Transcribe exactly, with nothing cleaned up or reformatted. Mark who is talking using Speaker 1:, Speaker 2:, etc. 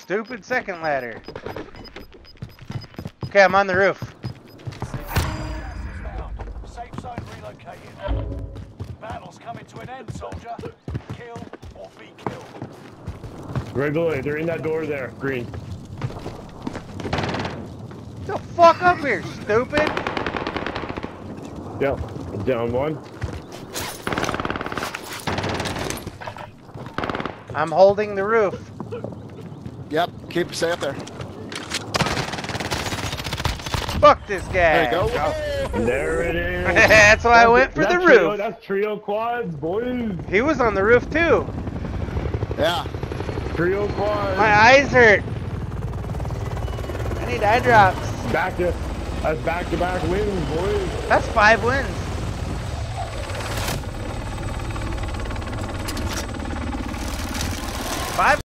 Speaker 1: stupid second ladder. Okay, I'm on the roof.
Speaker 2: Safe zone relocated. Battle's coming to an end, soldier. Kill or be killed.
Speaker 3: Right below you. They're in that door there. Green.
Speaker 1: Get the fuck up here, stupid!
Speaker 3: Yep. Down one.
Speaker 1: I'm holding the roof.
Speaker 4: Yep, keep stay up there.
Speaker 1: Fuck this guy.
Speaker 4: There you go.
Speaker 3: There it is.
Speaker 1: That's why I went for the
Speaker 3: trio,
Speaker 1: roof.
Speaker 3: That's trio quads, boys.
Speaker 1: He was on the roof too.
Speaker 4: Yeah.
Speaker 3: Trio quads.
Speaker 1: My eyes hurt. I need eye drops.
Speaker 3: Back to, that's back to back wins, boys.
Speaker 1: That's five wins. Five.